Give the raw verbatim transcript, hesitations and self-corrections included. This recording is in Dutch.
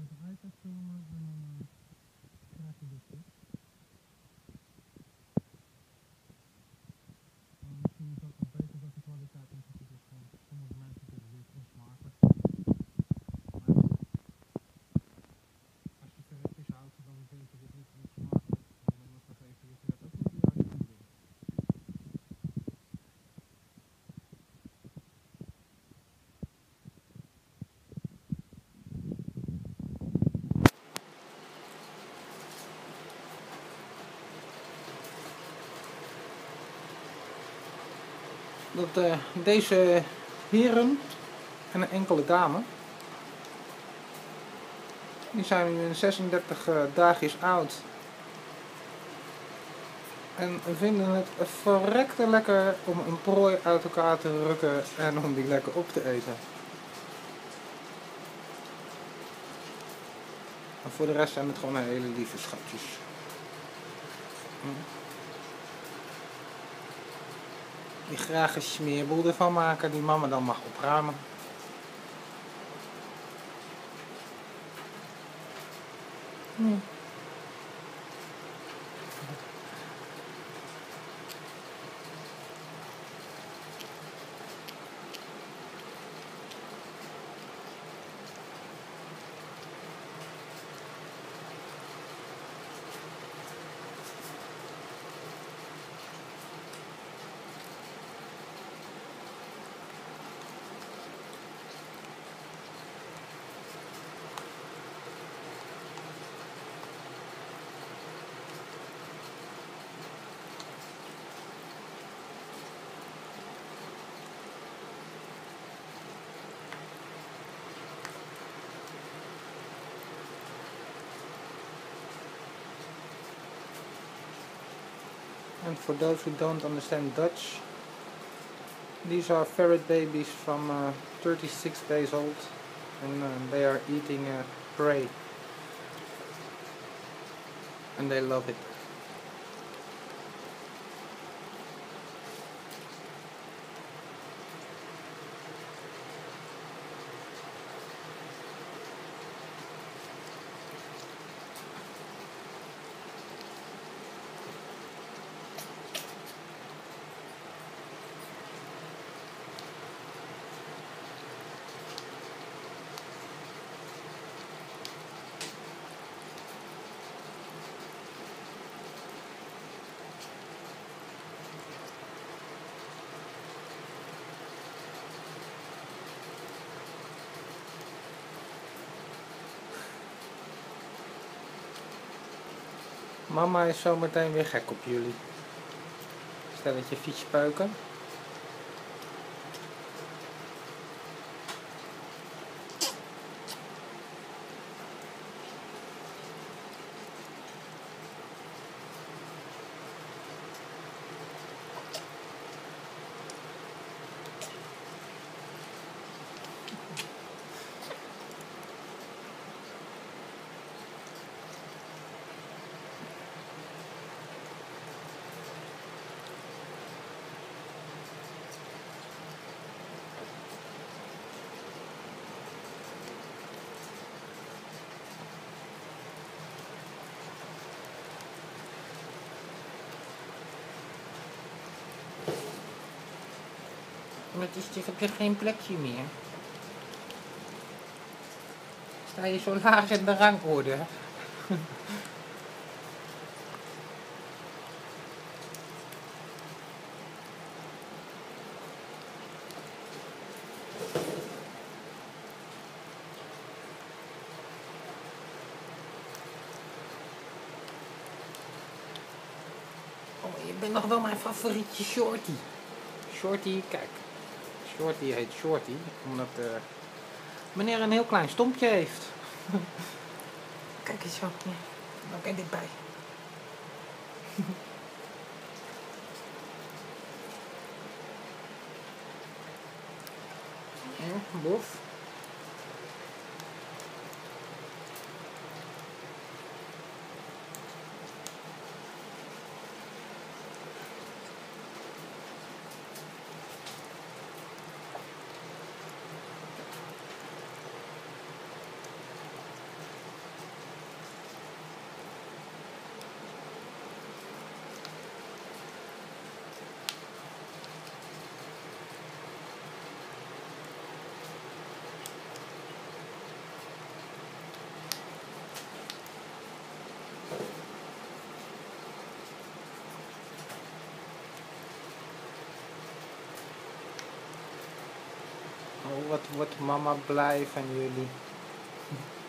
even iPad filmen en dan uh, krijg je dit dus. Maar misschien is dat nog beter dat de kwaliteit niet zo goed is, want sommige mensen vinden dit onsmakelijk. Maar als je verretjes houdt, dan vind je dit niet onsmakelijk. Want anders dan geef je je verret ook niet de juiste voeding. Dat uh, deze heren en een enkele dame, die zijn nu zesendertig uh, dagjes oud en vinden het verrekte lekker om een prooi uit elkaar te rukken en om die lekker op te eten. En voor de rest zijn het gewoon hele lieve schatjes. Hm. Die graag een smeerboel ervan maken, die mama dan mag opruimen. Hm. And for those who don't understand Dutch, these are ferret babies from uh, thirty-six days old, and uh, they are eating uh, prey, and they love it. Mama is zo meteen weer gek op jullie. Stelletje fietspeuken. Maar het is, ik heb je geen plekje meer. Sta je zo laag in de rangorde? Oh, je bent nog wel mijn favorietje Shorty. Shorty, kijk. Shorty heet Shorty, omdat uh, meneer een heel klein stompje heeft. Kijk eens zo, ja. Nou kijk dit bij. Ja, bof. wat wordt mama blij van jullie?